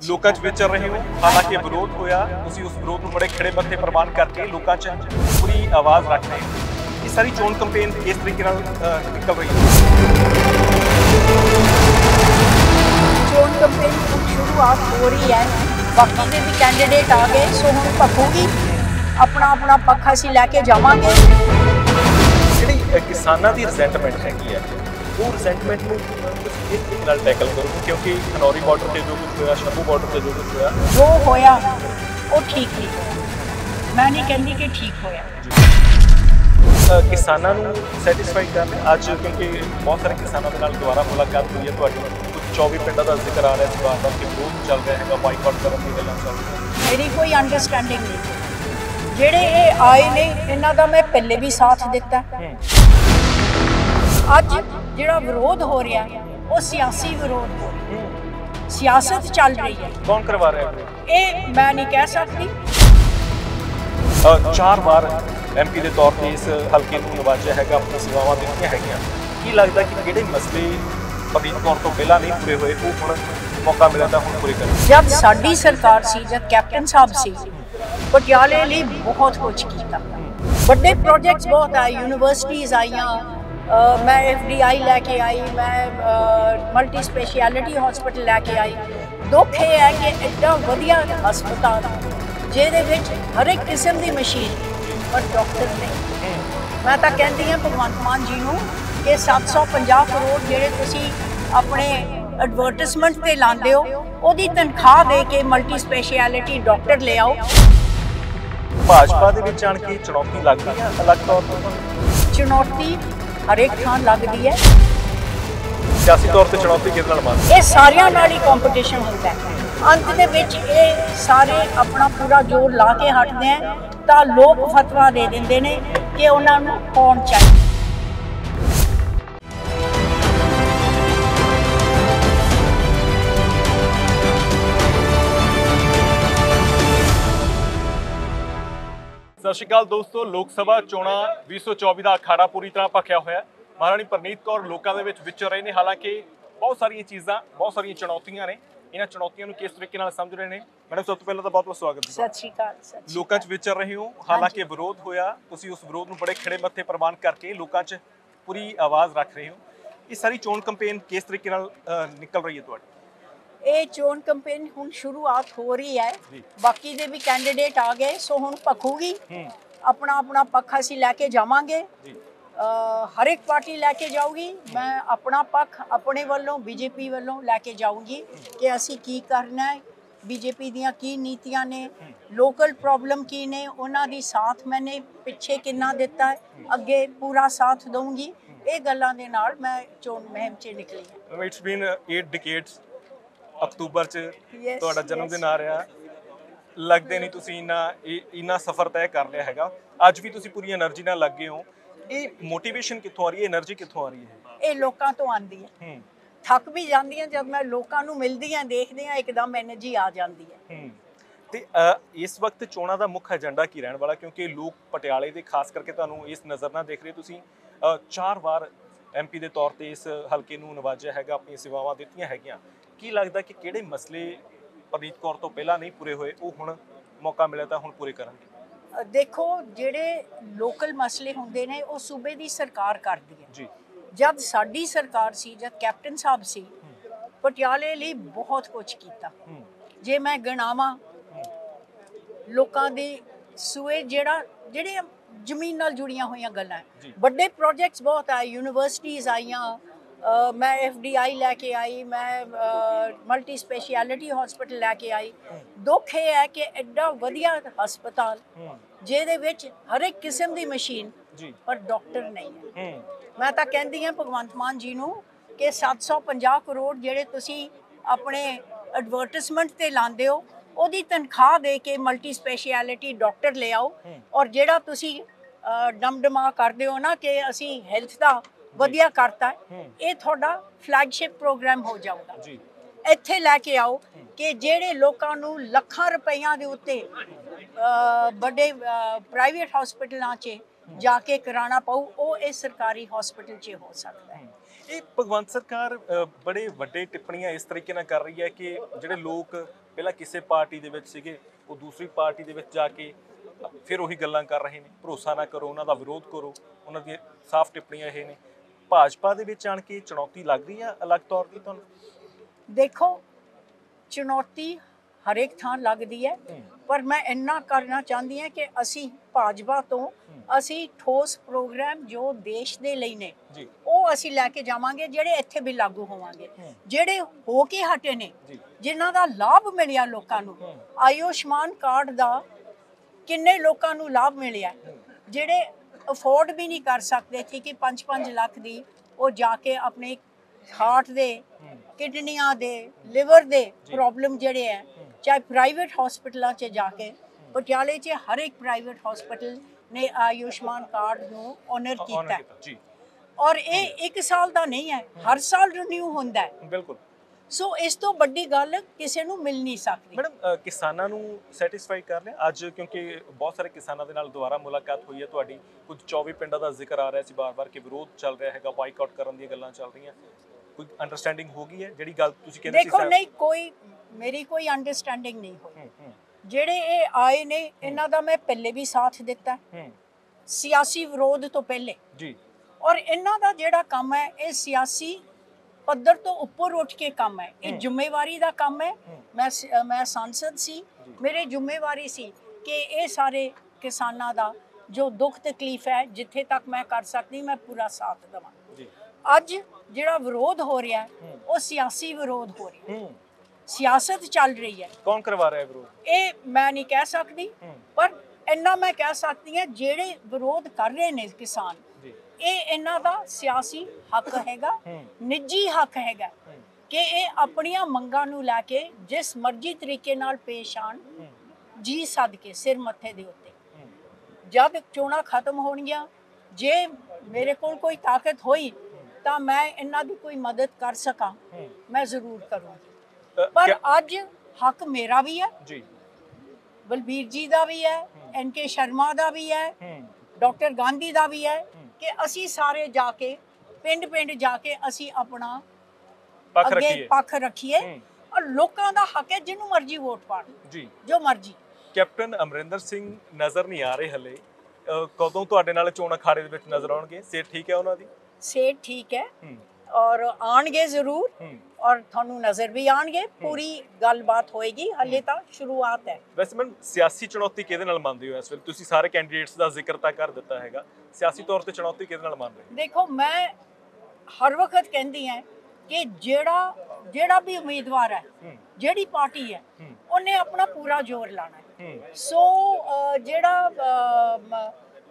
ਲੋਕਾਂ 'ਚ ਵਿਚਰ ਰਹੇ ਹੋ। ਹਾਲਾਂਕਿ ਵਿਰੋਧ ਹੋਇਆ, ਤੁਸੀਂ ਉਸ ਵਿਰੋਧ ਨੂੰ ਬੜੇ ਖੜੇ ਮੱਥੇ ਪ੍ਰਵਾਨ ਕਰਕੇ ਲੋਕਾਂ 'ਚ ਪੂਰੀ ਆਵਾਜ਼ ਰੱਖ ਰਹੇ ਹੋ। ਇਹ ਸਾਰੀ ਚੋਣ ਕੰਪੇਨ ਇਸ ਤਰੀਕੇ ਨਾਲ ਨਿਕਲ ਰਹੀ ਹੈ। ਚੋਣ ਕੰਪੇਨ ਦੀ ਸ਼ੁਰੂਆਤ ਹੋ ਰਹੀ ਹੈ। ਬਾਕੀ ਦੇ ਵੀ ਕੈਂਡੀਡੇਟ ਆ ਗਏ, ਸੋ ਹੁਣ ਭਖੂਗੀ ਆਪਣਾ ਪੱਖ ਅਸੀਂ ਲੈ ਕੇ ਜਾਵਾਂਗੇ। ਜਿਹੜੀ ਕਿਸਾਨਾਂ ਦੀ ਰਿਜ਼ੈਂਟਮੈਂਟ ਹੈਗੀ ਹੈ, ਉਹ ਰਿਜ਼ੈਂਟਮੈਂਟ ਨੂੰ ਇਸ ਤਰੀਕੇ ਨਾਲ ਟੈਕਲ ਕਰੋ, ਕਿਉਂਕਿ ਖਨੌਰੀ ਬਾਰਡਰ ਤੇ ਜੋ ਕੁਝ ਹੋਇਆ, ਸ਼ੰਭੂ ਬਾਰਡਰ ਤੇ ਜੋ ਹੋਇਆ ਉਹ ਠੀਕ ਨਹੀਂ ਹੋਇਆ। ਮੈਂ ਨਹੀਂ ਕਹਿੰਦੀ ਕਿ ਠੀਕ ਹੋਇਆ। ਕਿਸਾਨਾਂ ਨੂੰ ਸੈਟੀਸਫਾਈ ਕਰਨ ਅੱਜ, ਕਿਉਂਕਿ ਬਹੁਤ ਸਾਰੇ ਕਿਸਾਨਾਂ ਦੇ ਨਾਲ ਦੁਬਾਰਾ ਮੁਲਾਕਾਤ ਹੋਈ ਹੈ ਤੁਹਾਡੀ, ਕੁਝ 24 ਪਿੰਡਾਂ ਦਾ ਜ਼ਿਕਰ ਆ ਰਿਹਾ ਇਸ ਵਾਰ ਦਾ ਕਿ ਵਿਰੋਧ ਚੱਲ ਰਿਹਾ ਹੈਗਾ, ਬਾਈਕਾਟ ਕਰਨ ਦੀ ਗੱਲਾਂ ਚੱਲ ਰਹੀਆਂ। ਮੇਰੀ ਕੋਈ ਅੰਡਰਸਟੈਂਡਿੰਗ ਨਹੀਂ। ਜਿਹੜੇ ਇਹ ਆਏ ਨੇ ਇਹਨਾਂ ਦਾ ਮੈਂ ਪਹਿਲੇ ਵੀ ਸਾਥ ਦਿੱਤਾ। ਅੱਜ ਜਿਹੜਾ ਵਿਰੋਧ ਹੋ ਰਿਹਾ ਉਹ ਸਿਆਸੀ ਵਿਰੋਧ ਹੋ ਰਿਹਾ, ਸਿਆਸਤ ਚੱਲ ਰਹੀ ਹੈ। ਕੌਣ ਕਰਵਾ ਰਿਹਾ ਹੈ ਇਹ ਮੈਂ ਨਹੀਂ ਕਹਿ ਸਕਦੀ। 4 ਵਾਰ ਐਮਪੀ ਦੇ ਤੌਰ ਤੇ ਇਸ ਹਲਕੇ ਨੂੰ ਨਵਾਜਿਆ ਹੈਗਾ, ਆਪਣੀ ਸੇਵਾਵਾਂ ਦਿੱਤੀਆਂ ਹੈਗੀਆਂ। ਕੀ ਲੱਗਦਾ ਕਿ ਕਿਹੜੇ ਮਸਲੇ ਪ੍ਰਦੀਪ ਕੌਰ ਤੋਂ ਪਹਿਲਾਂ ਨਹੀਂ ਪੂਰੇ ਹੋਏ, ਉਹ ਹੁਣ ਮੌਕਾ ਮਿਲਿਆ ਤਾਂ ਹੁਣ ਪੂਰੇ ਕਰਨ? ਜਦ ਸਾਡੀ ਸਰਕਾਰ ਸੀ, ਜਦ ਕੈਪਟਨ ਸਾਹਿਬ ਸੀ, ਪਟਿਆਲੇ ਲਈ ਬਹੁਤ ਕੁਝ ਕੀਤਾ। ਵੱਡੇ ਪ੍ਰੋਜੈਕਟਸ ਬਹੁਤ ਆਏ, ਯੂਨੀਵਰਸਿਟੀਜ਼ ਆਈਆਂ, मैं FDI लैके आई, मैं मल्टी स्पैशलिटी हॉस्पिटल लैके आई। दुख ये है कि एडा वधिया हस्पताल जिहदे विच हर एक किस्म की मशीन पर डॉक्टर नहीं। मैं तो कहती हाँ भगवंत मान जी नूं कि 750 करोड़ जिहड़े तुसीं अपने एडवरटाइजमेंट ते लांदे हो, ओहदी तनख्वाह दे के मल्टी स्पैशलिटी डॉक्टर ले आओ। भाजपा दे विच आण के चुनौती लगदी है, अलग तौर पर चुनौती हर एक थान लगती है। सियासी तौर पर चुनौती किस नाल मानदे? ये सारियां नाल ही कंपटीशन होता है। अंत दे विच ये सारे अपना पूरा जोर ला के हटदे हैं तां लोग फतवा दे दिंदे ने कि उन्हां नूं कौन चाहिए। सत श्री अकाल दोस्तों, लोक सभा चोणां 2024 का अखाड़ा पूरी तरह भखिया होया। महाराणी परनीत कौर लोगों के विचर रहे हैं। हालांकि बहुत सारिया चीज़ां, बहुत सारिया चुनौतियां ने, इन्हां चुनौतियों को किस तरीके नाल समझ रहे हैं? मैडम सब तो पहले तो बहुत बहुत स्वागत है। सत श्री अकाल। लोगों च विचर रहे हो, हालांकि विरोध होया, तुसीं उस विरोध नूं बड़े खड़े मत्थे प्रवान करके लोगों च पूरी आवाज़ रख रहे हो। ये सारी चोण कंपेन किस तरीके नाल निकल रही है तुहाडी? ਇਹ ਚੋਣ ਕੰਪੇਨ ਹੁਣ ਸ਼ੁਰੂਆਤ ਹੋ ਰਹੀ ਹੈ। ਬਾਕੀ ਦੇ ਵੀ ਕੈਂਡੀਡੇਟ ਆ ਗਏ, ਸੋ ਹੁਣ ਭਖੂਗੀ ਆਪਣਾ ਪੱਖ ਅਸੀਂ ਲੈ ਕੇ ਜਾਵਾਂਗੇ। ਹਰ ਇੱਕ ਪਾਰਟੀ ਲੈ ਕੇ ਜਾਊਗੀ। ਮੈਂ ਆਪਣਾ ਪੱਖ ਆਪਣੇ ਵੱਲੋਂ, ਬੀਜੇਪੀ ਵੱਲੋਂ ਲੈ ਕੇ ਜਾਊਂਗੀ ਕਿ ਅਸੀਂ ਕੀ ਕਰਨਾ ਹੈ, ਬੀਜੇਪੀ ਦੀਆਂ ਕੀ ਨੀਤੀਆਂ ਨੇ, ਲੋਕਲ ਪ੍ਰੋਬਲਮ ਕੀ ਨੇ, ਉਹਨਾਂ ਦੀ ਸਾਥ ਮੈਨੇ ਪਿੱਛੇ ਕਿੰਨਾ ਦਿੱਤਾ ਹੈ, ਅੱਗੇ ਪੂਰਾ ਸਾਥ ਦਊਂਗੀ। ਇਹ ਗੱਲਾਂ ਦੇ ਨਾਲ ਮੈਂ ਚੋਣ ਮੁਹਿੰਮ 'ਚ ਨਿਕਲੀ ਹਾਂ। It's been 8 ਡਿਕੇਡਸ। अक्तूबर च तुहाडा जन्मदिन आ रहा, लगदे नहीं तुसीं इन्ना सफ़र तय कर लिया हैगा। अज भी तुसीं पूरी एनर्जी नाल लगे हो। ये मोटिवेशन कित्थों आ रही है, एनर्जी कित्थों आ रही है? ये लोकां तो आंदी है। थक भी जांदी है जब मैं लोकां नूं मिलदी हां, देखदी हां, एकदम एनर्जी आ जांदी है। ते इस वक्त चोणां दा मुख एजेंडा की रहण वाला, क्योंकि लोग पटियाले दे खास करके तुहानूं इस नज़र नाल देख रहे, तुसीं 4 वार MP दे तौर ते इस हलके नूं नवाजिया हैगा, अपनी सेवावां दित्तियां हैगियां। ਕੀ ਲੱਗਦਾ ਕਿ ਕਿਹੜੇ ਮਸਲੇ ਪ੍ਰਨੀਤ ਕੌਰ ਤੋਂ ਪਹਿਲਾਂ ਨਹੀਂ ਪੂਰੇ ਹੋਏ, ਉਹ ਹੁਣ ਮੌਕਾ ਮਿਲਿਆ ਤਾਂ ਹੁਣ ਪੂਰੇ ਕਰਨਗੇ? ਦੇਖੋ, ਜਿਹੜੇ ਲੋਕਲ ਮਸਲੇ ਹੁੰਦੇ ਨੇ ਉਹ ਸੂਬੇ ਦੀ ਸਰਕਾਰ ਕਰਦੀ ਹੈ ਜੀ। ਜਦ ਸਾਡੀ ਸਰਕਾਰ ਸੀ, ਜਦ ਕੈਪਟਨ ਸਾਹਿਬ ਸੀ, ਪਟਿਆਲੇ ਲਈ ਬਹੁਤ ਕੁਝ ਕੀਤਾ। ਜੇ ਮੈਂ ਗਿਣਾਵਾਂ, ਲੋਕਾਂ ਦੀ ਸੂਏ ਜਿਹੜੇ ਜ਼ਮੀਨ ਨਾਲ ਜੁੜੀਆਂ ਹੋਈਆਂ ਗੱਲਾਂ, ਵੱਡੇ ਪ੍ਰੋਜੈਕਟਸ ਬਹੁਤ ਆਏ, ਯੂਨੀਵਰਸਿਟੀਜ਼ ਆਈਆਂ, मैं FDI लैके आई, मैं मल्टी स्पैशलिटी हॉस्पिटल लैके आई। दुख ये है कि एडा वधिया हस्पताल जिहदे विच हर एक किस्म की मशीन पर डॉक्टर नहीं है। मैं तो कहती हाँ भगवंत मान जी नूं कि 750 करोड़ जिहड़े तुसीं अपने एडवरटाइजमेंट ते लांदे हो, ओहदी तनख्वाह दे के मल्टी स्पैशलिटी डॉक्टर ले आओ। और जिहड़ा तुसीं डमडमा करदे हो ना कि असीं हैल्थ दा ਵਧੀਆ ਕਰਤਾ ਹੈ, ਇਹ ਤੁਹਾਡਾ ਫਲੈਗਸ਼ਿਪ ਪ੍ਰੋਗਰਾਮ ਹੋ ਜਾਊਗਾ। ਇੱਥੇ ਲੈ ਕੇ ਆਓ ਕਿ ਜਿਹੜੇ ਲੋਕਾਂ ਨੂੰ ਲੱਖਾਂ ਰੁਪਈਆਂ ਦੇ ਉੱਤੇ ਵੱਡੇ ਪ੍ਰਾਈਵੇਟ ਹਸਪਤਾਲਾਂ 'ਚ ਜਾ ਕੇ ਕਰਾਉਣਾ ਪਊ, ਉਹ ਇਹ ਸਰਕਾਰੀ ਹਸਪਤਾਲ 'ਚ ਹੋ ਸਕਦਾ ਹੈ। ਇਹ ਭਗਵੰਤ ਸਰਕਾਰ ਬੜੇ ਵੱਡੇ ਟਿੱਪਣੀਆਂ ਇਸ ਤਰੀਕੇ ਨਾਲ ਕਰ ਰਹੀ ਹੈ ਕਿ ਜਿਹੜੇ ਲੋਕ ਪਹਿਲਾਂ ਕਿਸੇ ਪਾਰਟੀ ਦੇ ਵਿੱਚ ਸੀਗੇ, ਉਹ ਦੂਸਰੀ ਪਾਰਟੀ ਦੇ ਵਿੱਚ ਜਾ ਕੇ ਫਿਰ ਉਹੀ ਗੱਲਾਂ ਕਰ ਰਹੇ ਨੇ। ਭਰੋਸਾ ਨਾ ਕਰੋ, ਉਹਨਾਂ ਦਾ ਵਿਰੋਧ ਕਰੋ, ਉਹਨਾਂ ਦੀਆਂ ਸਾਫ਼ ਟਿੱਪਣੀਆਂ ਇਹ ਨੇ। ਭਾਜਪਾ ਦੇ ਵਿੱਚ ਆਣ ਕੇ ਚੁਣੌਤੀ ਲੱਗਦੀ ਆ ਅਲੱਗ ਤੌਰ ਤੇ ਤੁਹਾਨੂੰ? ਦੇਖੋ, ਚੁਣੌਤੀ ਹਰੇਕ ਥਾਂ ਲੱਗਦੀ ਹੈ, ਪਰ ਮੈਂ ਇੰਨਾ ਕਰਨਾ ਚਾਹੁੰਦੀ ਹਾਂ ਕਿ ਅਸੀਂ ਭਾਜਪਾ ਤੋਂ ਅਸੀਂ ਠੋਸ ਪ੍ਰੋਗਰਾਮ ਜੋ ਦੇਸ਼ ਦੇ ਲਈ ਨੇ ਉਹ ਅਸੀਂ ਲੈ ਕੇ ਜਾਵਾਂਗੇ, ਜਿਹੜੇ ਇੱਥੇ ਵੀ ਲਾਗੂ ਹੋਵਾਂਗੇ। ਜਿਹੜੇ ਹੋ ਕੇ ਹਟੇ ਨੇ, ਜਿਨ੍ਹਾਂ ਦਾ ਲਾਭ ਮਿਲਿਆ ਲੋਕਾਂ ਨੂੰ, ਆਯੁਸ਼ਮਾਨ ਕਾਰਡ ਦਾ ਕਿੰਨੇ ਲੋਕਾਂ ਨੂੰ ਲਾਭ ਮਿਲਿਆ, ਜਿਹੜੇ ਅਫੋਰਡ ਵੀ ਨਹੀਂ ਕਰ ਸਕਦੇ ਸੀ ਕਿ 5-5 ਲੱਖ ਦੀ ਉਹ ਜਾ ਕੇ ਆਪਣੇ ਹਾਰਟ ਦੇ, ਕਿਡਨੀਆਂ ਦੇ, ਲਿਵਰ ਦੇ ਪ੍ਰੋਬਲਮ ਜਿਹੜੇ ਹੈ, ਚਾਹੇ ਪ੍ਰਾਈਵੇਟ ਹਸਪੀਟਲਾਂ 'ਚ ਜਾ ਕੇ, ਪਟਿਆਲੇ 'ਚ ਹਰ ਇੱਕ ਪ੍ਰਾਈਵੇਟ ਹਸਪੀਟਲ ਨੇ ਆਯੁਸ਼ਮਾਨ ਕਾਰਡ ਨੂੰ ਆਨਰ ਕੀਤਾ ਜੀ। ਔਰ ਇਹ 1 ਸਾਲ ਦਾ ਨਹੀਂ ਹੈ, ਹਰ ਸਾਲ ਰਿਨਿਊ ਹੁੰਦਾ ਹੈ। ਬਿਲਕੁਲ। ਸੋ ਇਸ ਤੋਂ ਵੱਡੀ ਗੱਲ ਕਿਸੇ ਨੂੰ ਮਿਲ ਨਹੀਂ ਸਕਦੀ। ਮੈਡਮ, ਕਿਸਾਨਾਂ ਨੂੰ ਸੈਟੀਸਫਾਈ ਕਰ ਲਿਆ ਅੱਜ? ਕਿਉਂਕਿ ਬਹੁਤ ਸਾਰੇ ਕਿਸਾਨਾਂ ਦੇ ਨਾਲ ਦੁਬਾਰਾ ਮੁਲਾਕਾਤ ਹੋਈ ਹੈ ਤੁਹਾਡੀ, ਕੁਝ 24 ਪਿੰਡਾਂ ਦਾ ਜ਼ਿਕਰ ਆ ਰਿਹਾ ਸੀ ਬਾਰ-ਬਾਰ ਕਿ ਵਿਰੋਧ ਚੱਲ ਰਿਹਾ ਹੈਗਾ, ਬਾਈਕਾਟ ਕਰਨ ਦੀਆਂ ਗੱਲਾਂ ਚੱਲ ਰਹੀਆਂ। ਕੋਈ ਅੰਡਰਸਟੈਂਡਿੰਗ ਹੋ ਗਈ ਹੈ ਜਿਹੜੀ ਗੱਲ ਤੁਸੀਂ ਕਹਿੰਦੇ ਸੀ? ਦੇਖੋ, ਨਹੀਂ, ਮੇਰੀ ਕੋਈ ਅੰਡਰਸਟੈਂਡਿੰਗ ਨਹੀਂ ਹੋਈ। ਜਿਹੜੇ ਇਹ ਆਏ ਨੇ, ਇਹਨਾਂ ਦਾ ਮੈਂ ਪਹਿਲੇ ਵੀ ਸਾਥ ਦਿੱਤਾ, ਸਿਆਸੀ ਵਿਰੋਧ ਤੋਂ ਪਹਿਲੇ ਜੀ। ਔਰ ਇਹਨਾਂ ਦਾ ਜਿਹੜਾ ਕੰਮ ਹੈ, ਇਹ ਸਿਆਸੀ ਪੱਧਰ ਤੋਂ ਉੱਪਰ ਉੱਠ ਕੇ ਕੰਮ ਹੈ, ਇਹ ਜ਼ਿੰਮੇਵਾਰੀ ਦਾ ਕੰਮ ਹੈ। ਮੈਂ ਸੰਸਦ ਸੀ, ਮੇਰੇ ਜ਼ਿੰਮੇਵਾਰੀ ਸੀ ਕਿ ਇਹ ਸਾਰੇ ਕਿਸਾਨਾਂ ਦਾ ਜੋ ਦੁੱਖ ਤਕਲੀਫ ਹੈ, ਜਿੱਥੇ ਤੱਕ ਮੈਂ ਕਰ ਸਕਦੀ ਮੈਂ ਪੂਰਾ ਸਾਥ ਦੇਵਾਂ। ਅੱਜ ਜਿਹੜਾ ਵਿਰੋਧ ਹੋ ਰਿਹਾ ਉਹ ਸਿਆਸੀ ਵਿਰੋਧ ਹੋ ਰਿਹਾ, ਸਿਆਸਤ ਚੱਲ ਰਹੀ ਹੈ। ਕੌਣ ਕਰਵਾ ਰਿਹਾ ਹੈ ਵਿਰੋਧ? ਇਹ ਮੈਂ ਨਹੀਂ ਕਹਿ ਸਕਦੀ, ਪਰ ਇੰਨਾ ਮੈਂ ਕਹਿ ਸਕਦੀ ਹਾਂ, ਜਿਹੜੇ ਵਿਰੋਧ ਕਰ ਰਹੇ ਨੇ ਕਿਸਾਨ, ਇਹ ਇਹਨਾਂ ਦਾ ਸਿਆਸੀ ਹੱਕ ਹੈਗਾ, ਨਿੱਜੀ ਹੱਕ ਹੈਗਾ ਕਿ ਇਹ ਆਪਣੀਆਂ ਮੰਗਾਂ ਨੂੰ ਲੈ ਕੇ ਜਿਸ ਮਰਜ਼ੀ ਤਰੀਕੇ ਨਾਲ ਪੇਸ਼ ਆਣ, ਜੀ ਸੱਦ ਕੇ ਸਿਰ ਮੱਥੇ ਦੇ ਉੱਤੇ। ਜਦ ਚੋਣਾਂ ਖਤਮ ਹੋਣਗੀਆਂ, ਜੇ ਮੇਰੇ ਕੋਲ ਕੋਈ ਤਾਕਤ ਹੋਈ ਤਾਂ ਮੈਂ ਇਹਨਾਂ ਦੀ ਕੋਈ ਮਦਦ ਕਰ ਸਕਾਂ, ਮੈਂ ਜ਼ਰੂਰ ਕਰੂੰਗੀ। ਪਰ ਅੱਜ ਹੱਕ ਮੇਰਾ ਵੀ ਹੈ ਜੀ, ਬਲਬੀਰ ਜੀ ਦਾ ਵੀ ਹੈ, NK ਸ਼ਰਮਾ ਦਾ ਵੀ ਹੈ, ਡਾਕਟਰ ਗਾਂਧੀ ਦਾ ਵੀ ਹੈ ਕਿ ਅਸੀਂ ਸਾਰੇ ਜਾ ਕੇ ਪਿੰਡ ਜਾ ਕੇ ਅਸੀਂ ਆਪਣਾ ਪੱਖ ਰੱਖੀਏ। ਔਰ ਲੋਕਾਂ ਦਾ ਹੱਕ ਹੈ ਜਿਹਨੂੰ ਮਰਜ਼ੀ ਵੋਟ ਪਾਣ ਜੀ, ਜੋ ਮਰਜ਼ੀ। ਕੈਪਟਨ ਅਮਰਿੰਦਰ ਸਿੰਘ ਨਜ਼ਰ ਨਹੀਂ ਆ ਰਹੇ ਹਲੇ, ਕਦੋਂ ਤੁਹਾਡੇ ਨਾਲ ਚੋਣ ਅਖਾੜੇ ਦੇ ਵਿੱਚ ਨਜ਼ਰ ਆਉਣਗੇ? ਸਿਹਤ ਠੀਕ ਹੈ ਉਹਨਾਂ ਦੀ? ਸਿਹਤ ਠੀਕ ਹੈ, ਔਰ ਆਣਗੇ ਜ਼ਰੂਰ, ਔਰ ਤੁਹਾਨੂੰ ਨਜ਼ਰ ਵੀ ਆਣਗੇ। ਪੂਰੀ ਗੱਲਬਾਤ ਹੋਏਗੀ, ਹਲੇ ਤਾਂ ਸ਼ੁਰੂਆਤ ਹੈ। ਵੈਸੇ ਮੈਂ ਸਿਆਸੀ ਚੁਣੌਤੀ ਕਿਹਦੇ ਨਾਲ ਮੰਨਦੇ ਹੋ ਇਸ ਵੇਲੇ? ਤੁਸੀਂ ਸਾਰੇ ਕੈਂਡੀਡੇਟਸ ਦਾ ਜ਼ਿਕਰ ਤਾਂ ਕਰ ਦਿੱਤਾ ਹੈਗਾ, ਸਿਆਸੀ ਤੌਰ ਤੇ ਚੁਣੌਤੀ ਕਿਹਦੇ ਨਾਲ ਮੰਨ ਰਹੇ ਹੋ? ਦੇਖੋ, ਮੈਂ ਹਰ ਵਕਤ ਕਹਿੰਦੀ ਹਾਂ ਕਿ ਜਿਹੜਾ ਵੀ ਉਮੀਦਵਾਰ ਹੈ, ਜਿਹੜੀ ਪਾਰਟੀ ਹੈ, ਉਹਨੇ ਆਪਣਾ ਪੂਰਾ ਜ਼ੋਰ ਲਾਣਾ ਹੈ। ਸੋ ਜਿਹੜਾ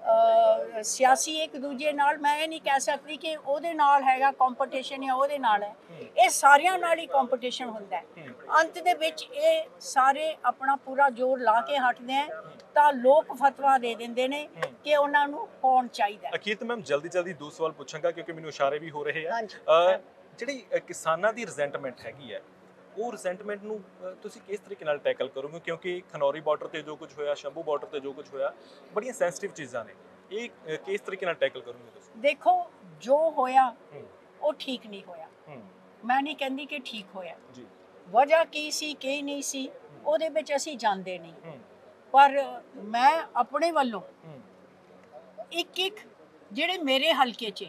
ਸਿਆਸੀ ਇੱਕ ਦੂਜੇ ਨਾਲ, ਮੈਂ ਇਹ ਨਹੀਂ ਕਹਿ ਸਕਦੀ ਕਿ ਉਹਦੇ ਨਾਲ ਹੈਗਾ ਕੰਪੀਟੀਸ਼ਨ ਜਾਂ ਉਹਦੇ ਨਾਲ ਹੈ, ਇਹ ਸਾਰਿਆਂ ਨਾਲ ਹੀ ਕੰਪੀਟੀਸ਼ਨ ਹੁੰਦਾ ਹੈ। ਅੰਤ ਦੇ ਵਿੱਚ ਇਹ ਸਾਰੇ ਆਪਣਾ ਪੂਰਾ ਜ਼ੋਰ ਲਾ ਕੇ ਹਟਦੇ ਆ ਤਾਂ ਲੋਕ ਫਤਵਾ ਦੇ ਦਿੰਦੇ ਨੇ ਕਿ ਉਹਨਾਂ ਨੂੰ ਕੌਣ ਚਾਹੀਦਾ। ਅਖੀਰ ਤੇ ਮੈਂ ਜਲਦੀ ਦੋ ਸਵਾਲ ਪੁੱਛਾਂਗਾ ਕਿਉਂਕਿ ਮੈਨੂੰ ਇਸ਼ਾਰੇ ਵੀ ਹੋ ਰਹੇ ਆ। ਜਿਹੜੀ ਕਿਸਾਨਾਂ ਦੀ ਰਿਜ਼ੈਂਟਮੈਂਟ ਹੈਗੀ ਹੈ, ਉਹ ਰਿਜ਼ੈਂਟਮੈਂਟ ਨੂੰ ਤੁਸੀਂ ਕਿਸ ਤਰੀਕੇ ਨਾਲ ਟੈਕਲ ਕਰੋਗੇ? ਕਿਉਂਕਿ ਖਨੌਰੀ ਬਾਰਡਰ ਤੇ ਜੋ ਕੁਝ ਹੋਇਆ, ਸ਼ੰਭੂ ਬਾਰਡਰ ਤੇ ਜੋ ਕੁਝ ਹੋਇਆ, ਬੜੀਆਂ ਸੈਂਸਿਟਿਵ ਚੀਜ਼ਾਂ ਨੇ, ਇਹ ਕਿਸ ਤਰੀਕੇ ਨਾਲ ਟੈਕਲ ਕਰੋਗੇ ਤੁਸੀਂ? ਦੇਖੋ, ਜੋ ਹੋਇਆ ਉਹ ਠੀਕ ਨਹੀਂ ਹੋਇਆ। ਮੈਂ ਨਹੀਂ ਕਹਿੰਦੀ ਕਿ ਠੀਕ ਹੋਇਆ ਜੀ, ਵਜ੍ਹਾ ਕੀ ਸੀ ਕੀ ਨਹੀਂ ਸੀ ਉਹਦੇ ਵਿੱਚ ਅਸੀਂ ਜਾਣਦੇ ਨਹੀਂ, ਪਰ ਮੈਂ ਆਪਣੇ ਵੱਲੋਂ ਇੱਕ ਜਿਹੜੇ ਮੇਰੇ ਹਲਕੇ 'ਚ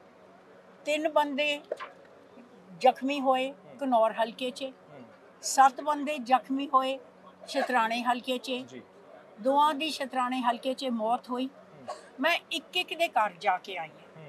3 ਬੰਦੇ ਜ਼ਖਮੀ ਹੋਏ, ਘਨੌਰ ਹਲਕੇ 'ਚ 7 ਬੰਦੇ ਜ਼ਖਮੀ ਹੋਏ, ਸ਼ਤਰਾਣੇ ਹਲਕੇ 'ਚ 2 ਦੀ ਸ਼ਤਰਾਣੇ ਹਲਕੇ 'ਚ ਮੌਤ ਹੋਈ। ਮੈਂ ਇੱਕ ਦੇ ਘਰ ਜਾ ਕੇ ਆਈ ਹਾਂ,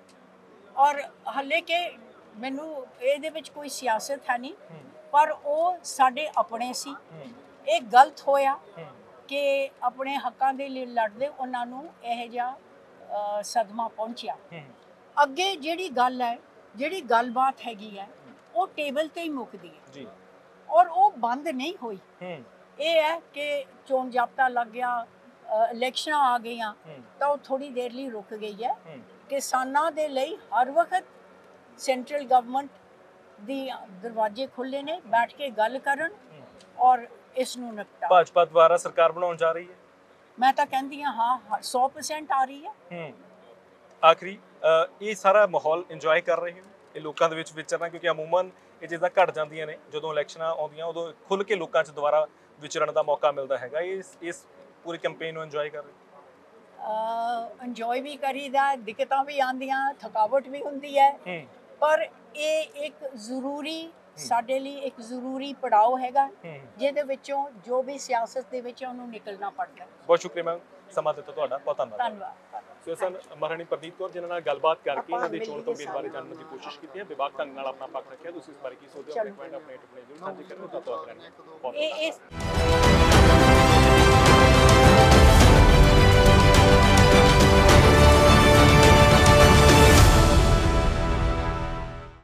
ਔਰ ਹਲੇ ਕਿ ਮੈਨੂੰ ਇਹਦੇ ਵਿੱਚ ਕੋਈ ਸਿਆਸਤ ਹੈ ਨਹੀਂ, ਪਰ ਉਹ ਸਾਡੇ ਆਪਣੇ ਸੀ। ਇਹ ਗਲਤ ਹੋਇਆ ਕਿ ਆਪਣੇ ਹੱਕਾਂ ਦੇ ਲਈ ਲੜਦੇ ਉਹਨਾਂ ਨੂੰ ਇਹ ਜਿਹਾ ਸਦਮਾ ਪਹੁੰਚਿਆ। ਅੱਗੇ ਜਿਹੜੀ ਗੱਲ ਹੈ, ਜਿਹੜੀ ਗੱਲਬਾਤ ਹੈਗੀ ਹੈ, ਉਹ ਟੇਬਲ ਤੇ ਹੀ ਮੁੱਕਦੀ ਹੈ ਜੀ, ਔਰ ਉਹ ਬੰਦ ਨਹੀਂ ਹੋਈ। ਇਹ ਹੈ ਕਿ ਚੋਣ ਜ਼ਾਬਤਾ ਲੱਗ ਗਿਆ, ਇਲੈਕਸ਼ਨਾਂ ਆ ਗਈਆਂ ਤਾਂ ਉਹ ਥੋੜੀ ਦੇਰ ਲਈ ਰੁਕ ਗਈ ਹੈ। ਕਿਸਾਨਾਂ ਦੇ ਲਈ ਹਰ ਵਕਤ ਸੈਂਟਰਲ ਗਵਰਨਮੈਂਟ ਦੀ ਦਰਵਾਜ਼ੇ ਖੁੱਲੇ ਨੇ, ਬੈਠ ਕੇ ਗੱਲ ਕਰਨ ਔਰ ਇਸ ਨੂੰ ਨਿਪਟਾ। ਭਾਜਪਾ ਦੁਆਰਾ ਸਰਕਾਰ ਬਣਾਉਣ ਜਾ ਰਹੀ ਹੈ? ਮੈਂ ਤਾਂ ਕਹਿੰਦੀ ਹਾਂ 100% ਆ ਰਹੀ ਹੈ। ਆਖਰੀ, ਇਹ ਸਾਰਾ ਮਾਹੌਲ ਇੰਜੋਏ ਕਰ ਰਹੇ ਹੋ, ਇਹ ਲੋਕਾਂ ਦੇ ਵਿੱਚ ਵਿਚਰਨਾ? ਕਿਉਂਕਿ ਅਮੂਮਨ ਇਹ ਚੀਜ਼ਾਂ ਘਟ ਜਾਂਦੀਆਂ ਨੇ ਜਦੋਂ ਇਲੈਕਸ਼ਨਾਂ ਆਉਂਦੀਆਂ, ਉਦੋਂ ਖੁੱਲ ਕੇ ਲੋਕਾਂ 'ਚ ਦੁਬਾਰਾ ਵਿਚਰਨ ਦਾ ਮੌਕਾ ਮਿਲਦਾ ਹੈਗਾ। ਇਸ ਪੂਰੀ ਕੈਂਪੇਨ ਨੂੰ ਇੰਜੋਏ ਕਰ ਰਹੇ? ਇੰਜੋਏ ਵੀ ਕਰੀਦਾ, ਦਿੱਕਤਾਂ ਵੀ ਆਉਂਦੀਆਂ, ਥਕਾਵਟ ਵੀ ਹੁੰਦੀ ਹੈ, ਪਰ ਇਹ ਇੱਕ ਜ਼ਰੂਰੀ ਸਾਡੇ ਲਈ ਇੱਕ ਜ਼ਰੂਰੀ ਪੜਾਅ ਹੈਗਾ ਜਿਹਦੇ ਵਿੱਚੋਂ ਜੋ ਵੀ ਸਿਆਸਤ ਦੇ ਵਿੱਚ ਉਹਨੂੰ ਨਿਕਲਣਾ ਪੜਦਾ। ਬਹੁਤ ਸ਼ੁਕਰੀਆ ਮੈਮ, ਸਮਾਂ ਦਿੱਤਾ ਤੁਹਾਡਾ, ਬਹੁਤ ਧੰਨਵਾਦ। ਧੰਨਵਾਦ। ਸੋ ਸਨ ਮਹਾਰਾਣੀ ਪ੍ਰਦੀਪ ਕੌਰ ਜਿਨ੍ਹਾਂ ਨਾਲ ਗੱਲਬਾਤ ਕਰਕੇ ਇਹਨਾਂ ਦੀ ਚੋਣ ਕੈਂਪੇਨ ਬਾਰੇ ਜਾਣਨ ਦੀ ਕੋਸ਼ਿਸ਼ ਕੀਤੀ ਹੈ। ਵਿਭਾਗ ਢੰਗ ਨਾਲ ਆਪਣਾ ਪੱਖ ਰੱਖਿਆ। ਤੁਸੀਂ ਇਸ ਬਾਰੇ ਕੀ ਸੋਚਦੇ ਹੋ? ਆਪਣੇ ਪੁਆਇੰਟ ਆਪਣੇ ਜ਼ਰੂਰ ਸਾਂਝੇ ਕਰੋ। ਤਾਂ ਤੁਹਾਡਾ ਇਹ